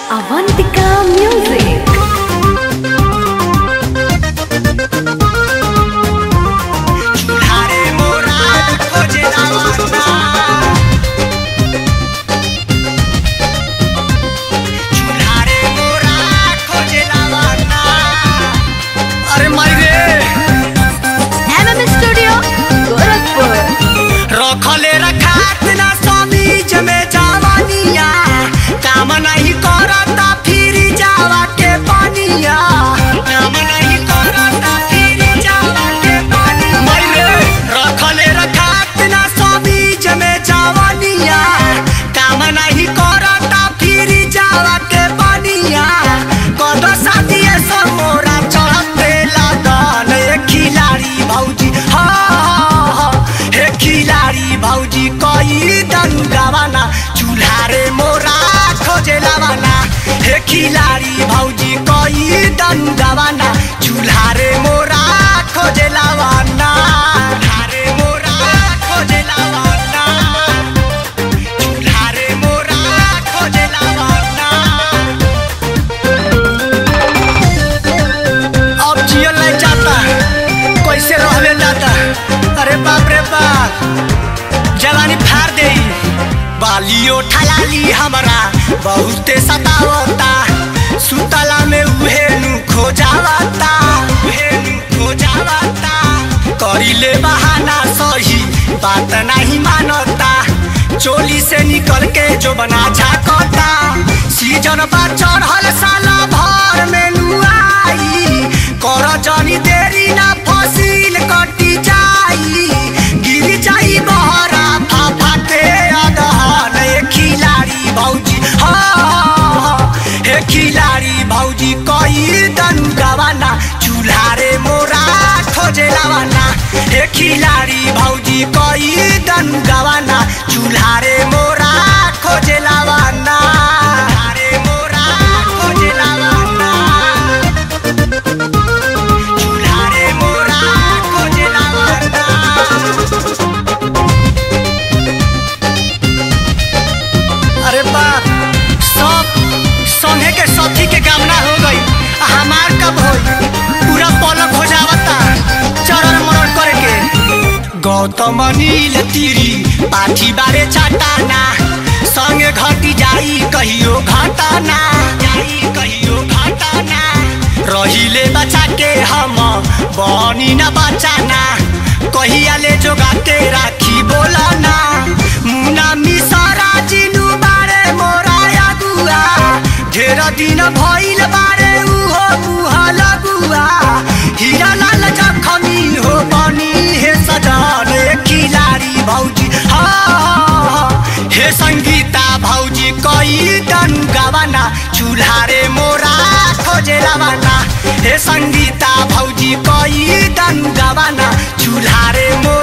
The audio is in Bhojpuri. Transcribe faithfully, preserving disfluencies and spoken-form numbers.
Avantika Music. रखले रखात ना समीज में जवानिया काम नहीं करता फिर जावा के पानिया काम नहीं करता फिर जावा के पानिया मरे रखले रखात ना समीज में जवानिया काम नहीं करता फिर जावा के पानिया कदो साथिए सब मोरा चढ़ते लगन एक खिलाड़ी भौजी हाँ खिलाड़ी भौजी कई दन गवाना चूल्हा रे मोरा खोजे लावाना हे खिलाड़ी भौजी कई दन गवाना चूल्हा रे मोरा खोजे लावाना चूल्हा रे मोरा खोजे लावाना चूल्हा रे मोरा खोजे लावाना अब जियल नहीं जाता कैसे रहले जाता अरे बाप रे बाप जवानी फाड़ दे बालियो ठलाली हमारा बहुते सतावता सुतला में उहेनु खोजावता उहेनु खोजावता करिले बहाना सही बात नहीं मानता चोली से निकल के जो बना झाकता सीजन बा चढ़ल साला भर में नुआई कर जनी देरी ना फसील कटी जाई गिर जाई बहरा फाफाते अदहन ए खिलाड़ी भौजी हाँ हे खिलाड़ी भौजी कई दन गवाना चूल्हा रे मोरा खोजे लावाना हे खिलाड़ी भौजी कई दन गवाना चूल्हा रे मोरा खोजे लावाना रे मोरा खोजे लावाना चूल्हा रे मोरा खोजे लावाना अरे बाप सब संगे के सखी के कामना हो गई हमार कब होई पूरा पलक हो जावता चरण मरण करे के गौतम नील तीरी पाठी बारे छटाना संगे घटी जाई कहियो घटाना जाई कहियो घटाना रहिले बचा के हम बनी न बचाना कहिया ले जोगा के राखी बोलाना मुना मिसरा जिनु बारे मोरा अगुआ ढेर दिन भइल बारे उहो मुह लगुआ हीरा लाल जखमी हो बनी हे सजन खिलाड़ी भौजी हाँ हे संगीता भौजी कई दन गवाना चूल्हा रे मोरा खोजे लावाना हे संगीता भौजी कई दन गवाना चूल्हा रे मोरा